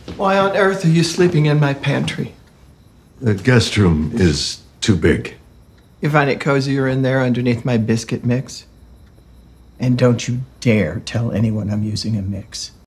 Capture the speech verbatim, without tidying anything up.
Why on earth are you sleeping in my pantry? The guest room is too big. You find it cozier in there underneath my biscuit mix? And don't you dare tell anyone I'm using a mix.